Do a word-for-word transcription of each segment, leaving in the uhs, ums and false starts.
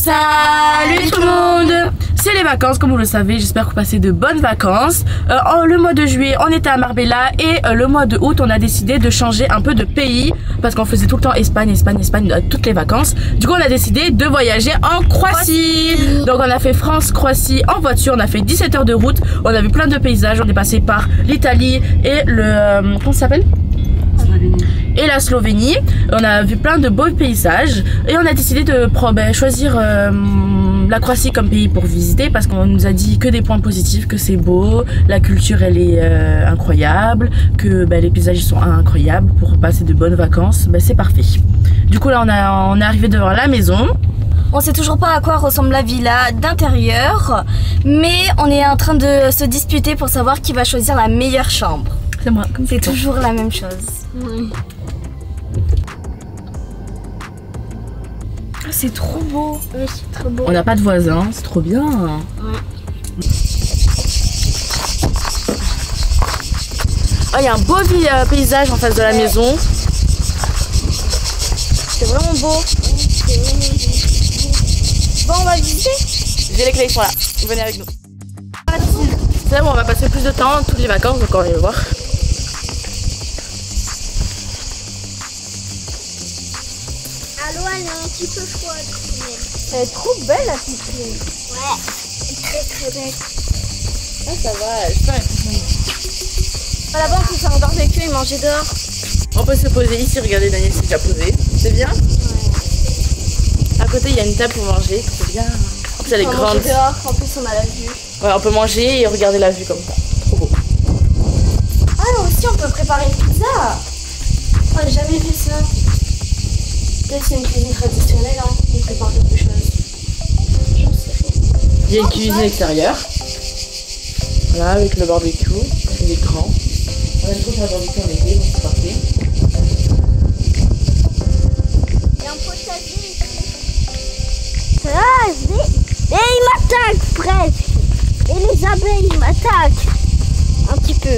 Salut tout le monde! C'est les vacances comme vous le savez, j'espère que vous passez de bonnes vacances. Euh, en, le mois de juillet on était à Marbella et euh, le mois de août on a décidé de changer un peu de pays parce qu'on faisait tout le temps Espagne, Espagne, Espagne euh, toutes les vacances. Du coup on a décidé de voyager en Croatie. Donc on a fait France-Croatie en voiture, on a fait dix-sept heures de route, on a vu plein de paysages, on est passé par l'Italie et le... Euh, comment ça s'appelle? Et la Slovénie. On a vu plein de beaux paysages et on a décidé de ben, choisir euh, la Croatie comme pays pour visiter parce qu'on nous a dit que des points positifs, que c'est beau, la culture elle est euh, incroyable, que ben, les paysages sont incroyables pour passer de bonnes vacances. Ben, c'est parfait. Du coup là on, a, on est arrivé devant la maison. On sait toujours pas à quoi ressemble la villa d'intérieur, mais on est en train de se disputer pour savoir qui va choisir la meilleure chambre. C'est moi. C'est toujours la même chose. Oui. C'est trop beau. Oui, c'est trop beau. On n'a pas de voisins, c'est trop bien. Ouais. Oh, il y a un beau euh, paysage en face de la ouais. maison. C'est vraiment beau. C'est vraiment beau. Bon, on va visiter. J'ai les clés, ils sont là. Venez avec nous. C'est là où on va passer plus de temps, toutes les vacances, donc on va aller voir. L'eau elle est un petit peu froide. Elle est trop belle la piscine. Ouais, très très belle. Ah ça va, je sais pas. Là-bas on peut faire un barbecue et manger dehors. On peut se poser ici, regardez Daniel s'est déjà posé. C'est bien? Ouais. À côté il y a une table pour manger, c'est bien. En plus elle est grande. Manger dehors, en plus on a la vue. Ouais, on peut manger et regarder la vue comme ça. Trop beau. Ah aussi on peut préparer une pizza. Oh, j'ai jamais vu ça. Peut-être c'est une cuisine traditionnelle, hein. Ils préparent quelque chose. J'en sais rien. Il y a une cuisine extérieure. Voilà, avec le barbecue. Il est grand. On a trop faire un barbecue en été, donc c'est parfait. Il y a un potager ici. Ah, et il m'attaque presque. Et les abeilles ils m'attaquent. Un petit peu.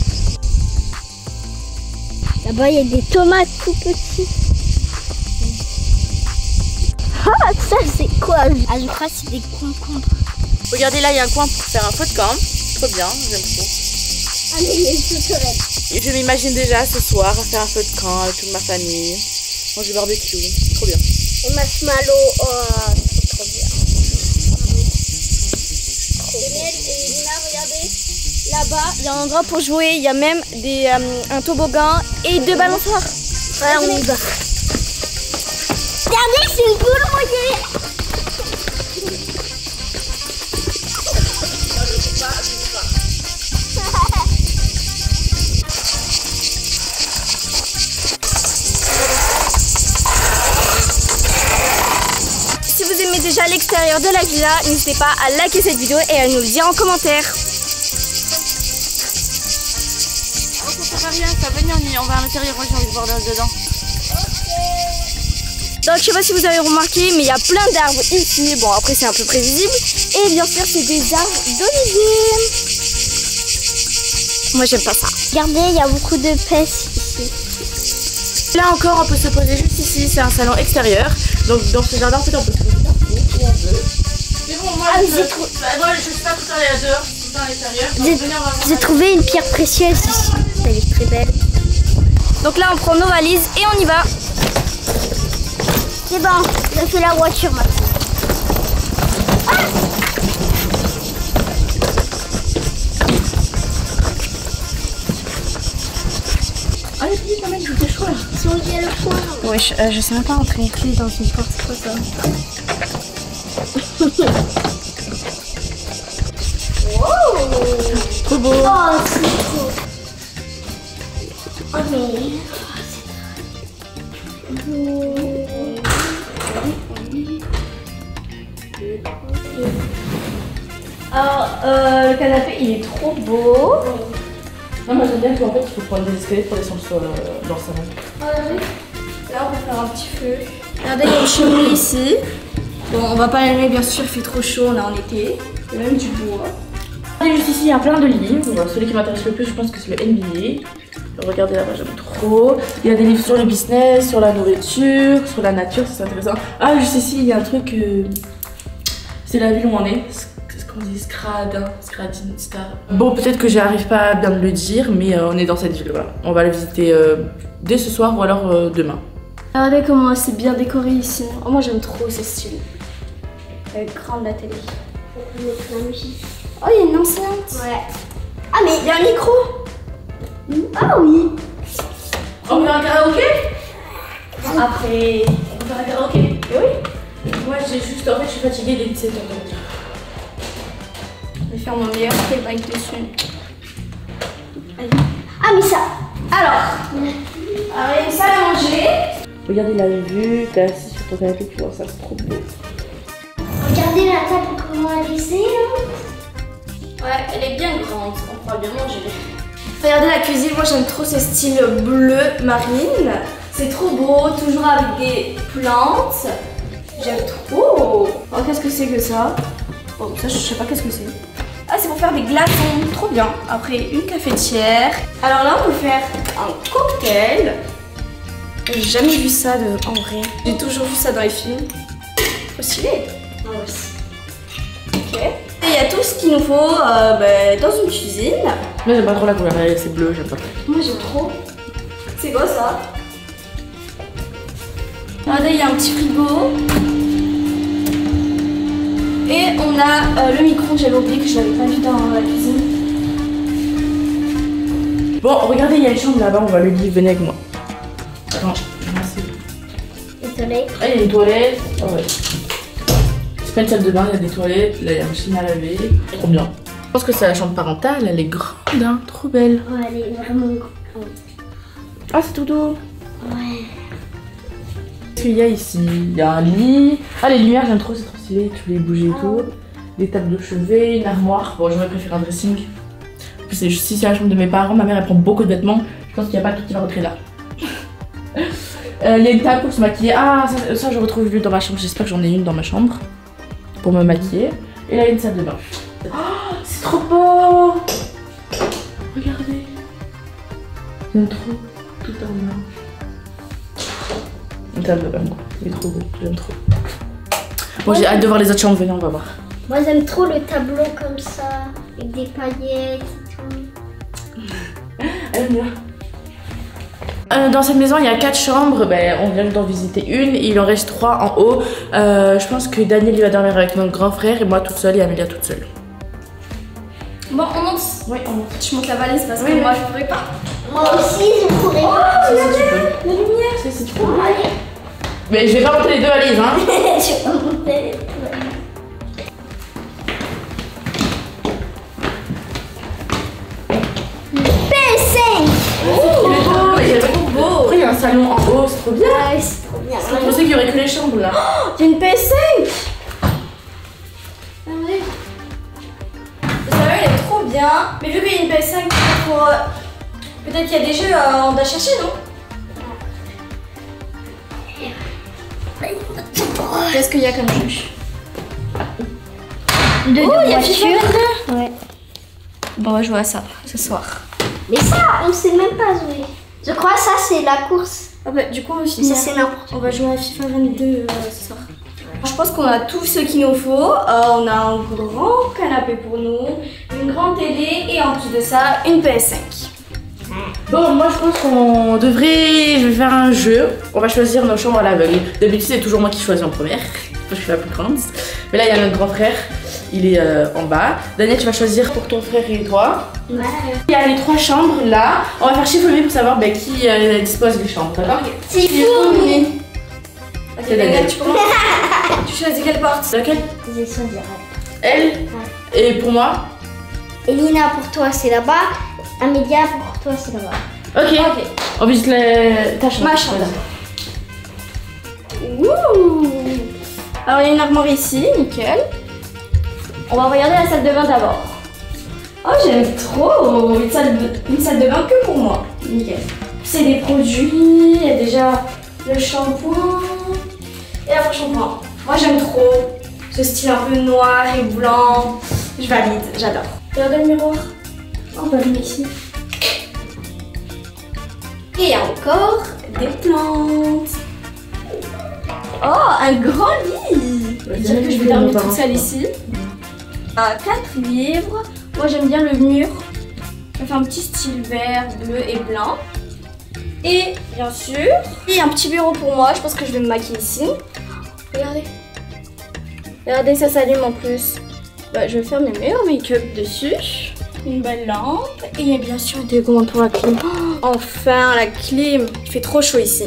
Là-bas il y a des tomates tout petites. Ah, ça c'est quoi? Ah, je crois que c'est des concombres. Regardez là, il y a un coin pour faire un feu de camp. Trop bien, j'aime trop. Ah, mais il y a une sauterelle. Et je m'imagine déjà ce soir à faire un feu de camp avec toute ma famille. Manger barbecue, trop bien. Et marshmallow, oh, c'est trop bien. Daniel et Lina, regardez. Là-bas, il y a un endroit pour jouer. Il y a même des, euh, un toboggan et deux balançoires. Ouais, on y va. Regardez, c'est une boule mouillée. Si vous aimez déjà l'extérieur de la villa, n'hésitez pas à liker cette vidéo et à nous le dire en commentaire. Oh, ça sert à rien, ça venir, on va à l'intérieur, moi j'ai envie de voir dedans. Donc je sais pas si vous avez remarqué, mais il y a plein d'arbres ici. Bon après c'est un peu prévisible. Et bien sûr c'est des arbres d'olivier. Moi j'aime pas ça. Regardez, il y a beaucoup de pêche ici. Là encore on peut se poser juste ici, c'est un salon extérieur. Donc dans ce jardin en fait on peut se poser partout où on veut. Mais bon moi, Ah, je, j'ai trou... moi je suis pas tout le temps allée dehors, tout le temps à l'extérieur. J'ai trouvé une pierre précieuse ici. Elle est très belle. Donc là on prend nos valises et on y va. C'est bon, j'ai fait la voiture maintenant. Ah, Ah les petits quand même, je fais chaud là. si on y a le coin. Ouais, je, euh, je sais même pas rentrer une clé dans une porte, c'est quoi ça? Wow. Trop beau. Oh, c'est cool. Oh, mais... Alors, euh, le canapé il est trop beau. Non, moi j'aime bien qu'en fait il faut prendre des escaliers pour descendre sur, euh, dans le salon. Regardez. Là on peut faire un petit feu. Regardez, il y a une cheminée ici. Bon, on va pas l'allumer bien sûr, il fait trop chaud, on est en été. Il y a même du bois. Juste ici il y a plein de livres. Celui qui m'intéresse le plus je pense que c'est le N B A. Regardez là-bas, j'aime trop. Il y a des livres sur le business, sur la nourriture, sur la nature, c'est intéressant. Ah, juste ici, il y a un truc. Euh... C'est la ville où on est. Qu'est-ce qu'on dit? Scradin, Scradin, Star. Bon, peut-être que j'arrive pas à bien le dire, mais euh, on est dans cette ville. Voilà. On va la visiter euh, dès ce soir ou alors euh, demain. Regardez comment c'est bien décoré ici. Oh, moi, j'aime trop ce style. Avec grande la télé. On peut mettre la musique. Oh, il y a une enceinte. Ouais. Ah, mais il y a un micro. Ah oui. On peut faire un karaoké? Après, On peut faire un karaoké? Oui. Moi, j'ai juste. En fait, je suis fatiguée dès dix-sept heures. je vais faire mon meilleur playback dessus. Ah mais ça. Alors, alors, il y a une salle à manger. Regardez la vue, t'es assis sur ton canapé, tu vois ça, c'est trop beau. Regardez la table comment elle est. Ouais, elle est bien grande, on pourra bien manger. Regardez la cuisine, moi j'aime trop ce style bleu marine. C'est trop beau, toujours avec des plantes. J'aime trop. Oh, qu'est-ce que c'est que ça? Oh, ça je sais pas qu'est-ce que c'est. Ah, c'est pour faire des glaçons, trop bien. Après, une cafetière. Alors là, on peut faire un cocktail. J'ai jamais vu ça de... en vrai. J'ai toujours vu ça dans les films. Trop stylé. Moi aussi. Ok. Et il y a tout ce qu'il nous faut euh, bah, dans une cuisine. Moi j'aime pas trop la couleur, c'est bleu, j'aime pas. Moi j'aime trop. C'est quoi ça? Regardez, il y a un petit frigo. Et on a euh, le micro, j'avais oublié que je l'avais pas vu dans la cuisine. Bon, regardez, il y a une chambre là-bas, on va le lit, venez avec moi. Attends, merci. Les toilettes. Ah, il y a une toilette. Oh, ouais. C'est pas une salle de bain, il y a des toilettes, là il y a une machine à laver. Trop bien. Je pense que c'est la chambre parentale, elle est grande, hein, trop belle. Ouais, elle est vraiment grande. Ah, c'est tout doux. Ouais. Qu'est-ce qu'il y a ici? Il y a un lit. Ah, les lumières, j'aime trop, c'est trop stylé, tu peux les bouger et tout. Des tables de chevet, une armoire. Bon, j'aurais préféré un dressing. En plus, si c'est la chambre de mes parents, ma mère elle prend beaucoup de vêtements. Je pense qu'il n'y a pas tout qui va rentrer là. Euh, il y a une table pour se maquiller. Ah, ça, ça je retrouve une dans ma chambre. J'espère que j'en ai une dans ma chambre pour me maquiller. Et là, il y a une salle de bain. Oh, c'est trop beau! Regardez. J'aime trop. Tout en blanc. Une salle de bain, quoi. Il est trop beau. J'aime trop. Bon, j'ai hâte de voir les autres chambres. Venez, on va voir. Moi j'aime trop le tableau comme ça, avec des paillettes et tout. Elle aime bien. Euh, dans cette maison, il y a quatre chambres. Ben, on vient d'en visiter une. Il en reste trois en haut. Euh, je pense que Daniel il va dormir avec mon grand frère et moi toute seule et Amélia toute seule. Bon, on monte. Oui, on monte. Je monte la valise parce que Oui, moi oui. je pourrais pas. Moi aussi je pourrais. Oh, Si, si, regardez tu peux. la lumière. Si, si, tu peux. Mais je vais pas monter les deux valises, hein. Je peux monter les toilettes. P cinq. Oh, il est beau, il est trop beau. Après, il y a un salon en haut, c'est trop bien. Ouais, c'est trop bien. Je pensais qu'il y aurait que les chambres là. Il y a une P S cinq. Regardez. Vous savez, elle est trop bien. Mais vu qu'il y a une P S cinq, pour, euh, peut-être qu'il y a des jeux euh, on doit chercher, non? Qu'est-ce qu'il y a comme jeu? De Oh, il y a FIFA vingt-deux. Ouais. Bon, on va jouer à ça ce soir. Mais ça, on sait même pas jouer. Je crois que ça, c'est la course. Ah bah, du coup, aussi, Ça, ça, c'est n'importe on va jouer à FIFA vingt-deux euh, ce soir. Je pense qu'on a tout ce qu'il nous faut. Euh, on a un grand canapé pour nous, une grande télé et en plus de ça, une P S cinq. Bon, moi je pense qu'on devrait. Je vais faire un jeu. On va choisir nos chambres à l'aveugle. D'habitude, c'est toujours moi qui choisis en première. Je suis la plus grande. Mais là, il y a notre grand frère. Il est euh, en bas. Daniel, tu vas choisir pour ton frère et toi. Ouais. Il y a les trois chambres là. On va faire chiffonner pour savoir bah, qui euh, dispose des chambres. D'accord? C'est fou. Ok, Daniel, tu commences. Tu choisis quelle porte? Laquelle? J'ai choisi. Elle. Et pour moi? Elina, pour toi, c'est là-bas. Amélia, pour toi, c'est là-bas. Ok. Ok. On visite la... ta chambre. Ma chambre. Ouh. Alors il y a une armoire ici, nickel. On va regarder la salle de bain d'abord. Oh, j'aime trop une salle, de, une salle de bain que pour moi. Nickel. C'est des produits, il y a déjà le shampoing et la shampoing. Moi j'aime trop ce style un peu noir et blanc. Je valide, j'adore. Regardez le miroir. On va le mettre ici. Et encore des plantes. Oh, un grand lit. Je dirais que je vais dormir toute seule ici. À quatre livres. Moi j'aime bien le mur. Ça fait un petit style vert, bleu et blanc. Et bien sûr, et un petit bureau pour moi. Je pense que je vais me maquiller ici. Regardez. Regardez, ça s'allume en plus. Bah, je vais faire mes meilleurs make-up dessus. Une belle lampe. Et bien sûr des commandes pour la clim. Oh, enfin la clim. Il fait trop chaud ici.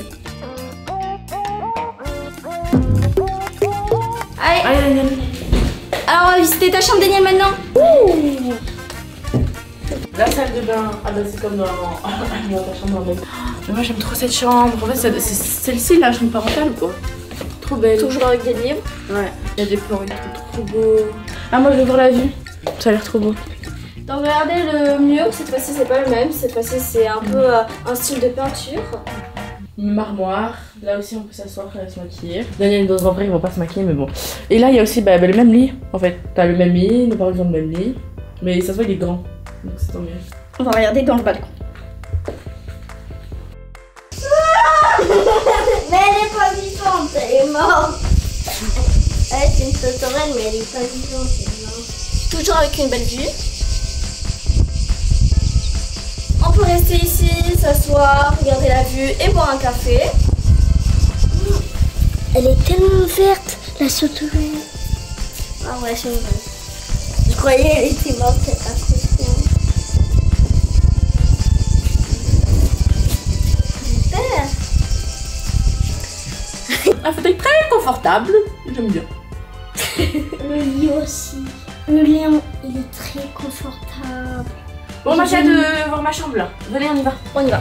Allez. Allez, Daniel. Alors on va visiter ta chambre, Daniel, maintenant. Ouh. La salle de bain. Ah bah c'est comme dans, dans ta chambre avec. Mais moi j'aime trop cette chambre. En fait c'est celle-ci la chambre parentale quoi. Trop belle. Toujours avec des livres. Ouais. Il y a des plans et tout, trop beau. Ah moi je veux voir la vue. Ça a l'air trop beau. Donc regardez le mur, cette fois-ci c'est pas le même. Cette fois-ci c'est un peu euh, un style de peinture. Une armoire, là aussi on peut s'asseoir et se maquiller. Daniel dans un vrai ils vont pas se maquiller mais bon. Et là il y a aussi bah, bah, le même lit en fait. T'as le même lit, nos parents ont le même lit. Mais ça se voit il est grand, donc c'est tant mieux. On va regarder dans le balcon. Mais elle est pas vivante, elle est morte. Elle c'est une sauterelle mais elle est pas vivante, elle est morte. Toujours avec une belle vue. On peut rester ici, s'asseoir, regarder la vue et boire un café. Elle est tellement verte, la sauterelle. Ah ouais, c'est vrai. Je croyais qu'elle était morte, c'est pas possible. Super. Un fauteuil très confortable, j'aime bien. Le lit aussi. Le lit, il est très confortable. Bon, on va essayer de voir ma chambre là. Venez, on y va. On y va.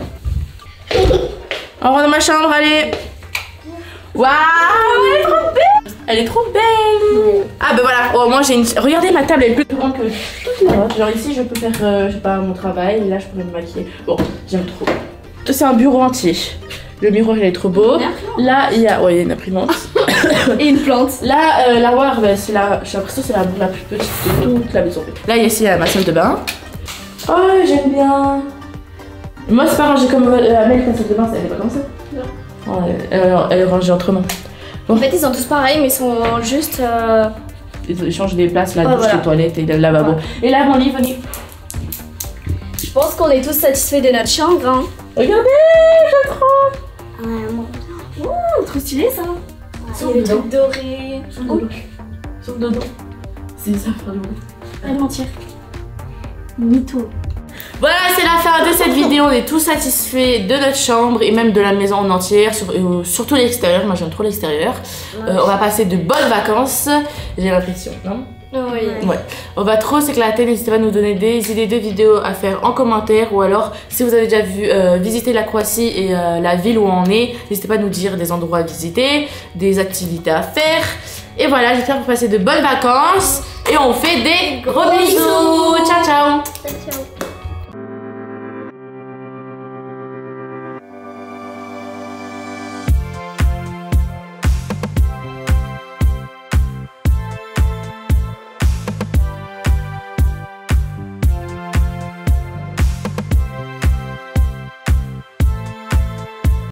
On rentre dans ma chambre, allez. Waouh, elle est trop belle. Elle est trop belle. Oui. Ah bah voilà, oh, moi j'ai une... Regardez ma table, elle est plus grande que toute la vôtre. Genre ici je peux faire, euh, je sais pas, mon travail. Et là je pourrais me maquiller. Bon, j'aime trop. C'est un bureau entier. Le miroir il est trop beau. Là il y a, ouais, il y a une imprimante. Et une plante. Là, euh, l'armoire, bah, c'est la, j'ai l'impression que c'est la, la plus petite de toute la maison. Là il y a ici euh, ma salle de bain. Oh, j'aime bien. Moi, c'est pas rangé comme euh, Amel, ta salle de bain, elle est pas comme ça. Non. Oh, elle, elle, elle est rangée autrement. Bon. En fait, ils sont tous pareils, mais ils sont juste. Euh... Ils changent des places, la oh, douche, voilà. les toilettes et le lavabo. Ouais. Et là, mon lit, venez. Je pense qu'on est tous satisfaits de notre chambre. Hein. Regardez, j'aime trop. Ouais, moi. Oh, trop stylé ça. Sur les le trucs dorés. Oh. Sur le dos. C'est ça, faire du bruit. Elle mentir. Mytho. Voilà, c'est la fin de cette vidéo. On est tous satisfaits de notre chambre et même de la maison en entière, sur, euh, surtout l'extérieur. Moi, j'aime trop l'extérieur. Euh, on va passer de bonnes vacances, j'ai l'impression, non? Oui. Ouais. On va trop s'éclater. N'hésitez pas à nous donner des idées de vidéos à faire en commentaire, ou alors si vous avez déjà vu euh, visiter la Croatie et euh, la ville où on est, n'hésitez pas à nous dire des endroits à visiter, des activités à faire. Et voilà, j'espère que vous passez de bonnes vacances et on fait des gros bisous. Ciao ciao. Ciao, ciao.